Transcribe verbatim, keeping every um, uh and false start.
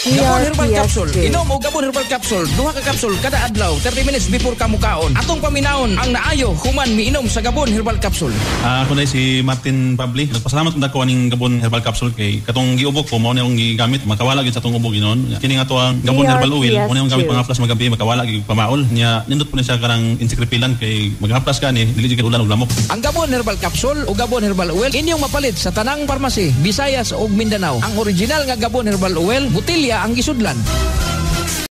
Gabon Herbal Capsule. Inom og Gabon Herbal Capsule. Duha ka capsule kada adlaw, thirty minutes before ka mukaon. Atong paminaon ang naayo human miinom sa Gabon Herbal Capsule. Ah, ako na si Martin Pabli. Nagpasalamat na ko aning Gabon Herbal Capsule kay katong giubok ko mao na yung gigamit makawala gid sa atong ubok ginon. Kini nga to ang Gabon Herbal Oil, mo na yung gamit pangaplas magabi makawala gid pamaol. Nya nindot po na siya kanang insekripilan kay maghaplas ka ni dili gid ulan og lamok. Ang Gabon Herbal Capsule o Gabon Herbal Oil inyong mapalit sa tanang parmasi, Visayas ug Mindanao. Ang original nga Gabon Herbal Oil, botelya ang gisudlan.